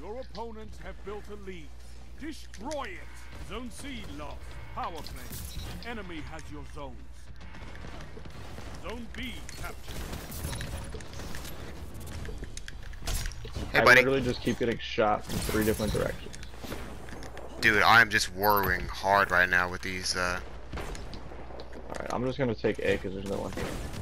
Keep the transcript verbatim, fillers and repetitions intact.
Your opponents have built a lead. Destroy it! Zone C lost. Power play. Enemy has your zones. Zone B captured. Hey, I buddy. literally just keep getting shot from three different directions. Dude, I'm just worrying hard right now with these, uh... Alright, I'm just gonna take A because there's no one here.